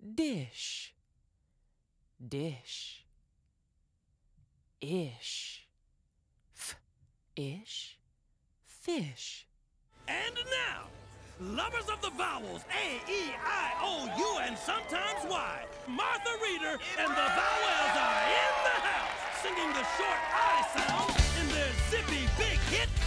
dish, dish, ish, ish, fish. And now, lovers of the vowels A, E, I, O, U, and sometimes Y, Martha Reeder and the Vowels are in the house, singing the short I sound in their zippy big hit